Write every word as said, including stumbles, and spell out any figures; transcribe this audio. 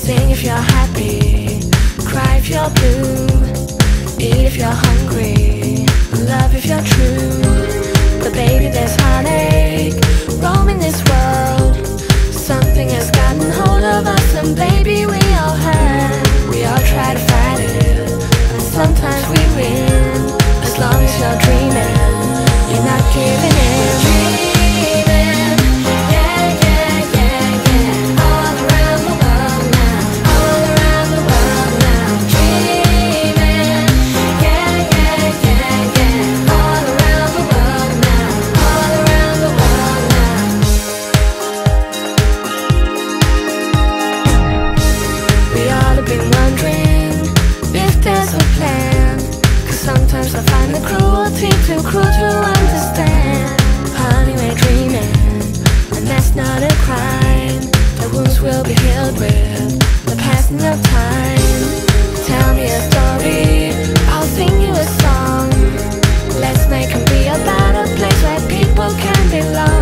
Sing if you're happy, cry if you're blue, eat if you're hungry, love if you're true. But baby, there's heartache roaming this world. Something has gotten hold of us, and baby, we all hurt. We all try to fight it, and sometimes we win. As long as you're dreaming, you're not giving in. Dreaming, yeah, yeah, yeah, yeah. All around the world now, all around the world now. Dreaming, yeah, yeah, yeah, yeah. All around the world now, all around the world now. We all have been wondering if there's a plan, 'cause sometimes I find the cruelty too cruel to understand. Honey, we're dreaming, and that's not a crime. The wounds will be healed with the passing of time. Tell me a story, I'll sing you a song. Let's make it be about a place where people can belong.